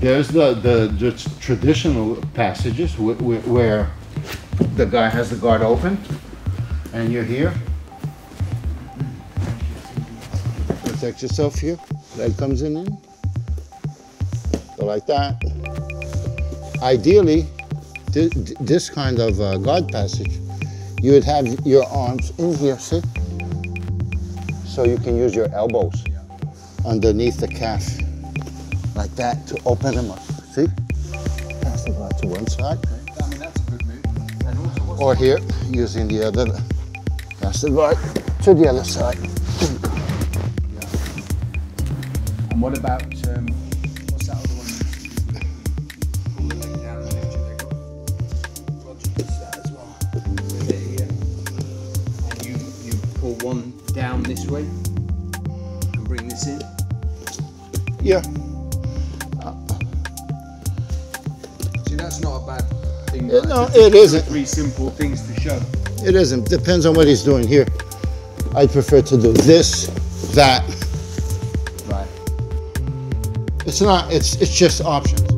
There's the traditional passages where the guy has the guard open and you're here. Protect yourself here. Leg comes in. Go like that. Ideally, this kind of guard passage, you would have your arms in here, see? So you can use your elbows underneath the calf, like that, to open them up. See? Pass the guard to one side. I mean, that's a good move. And also, Or here, using the other, pass the guard to the other side. And what about, what's that other one? Pull the leg down and lift your leg up. Roger does that as well. With it here. And you pull one down this way and bring this in. Yeah. See, that's not a bad thing. No, it isn't. 3 simple things to show. It isn't. Depends on what he's doing here. I'd prefer to do this, that. Right. It's not, it's just options.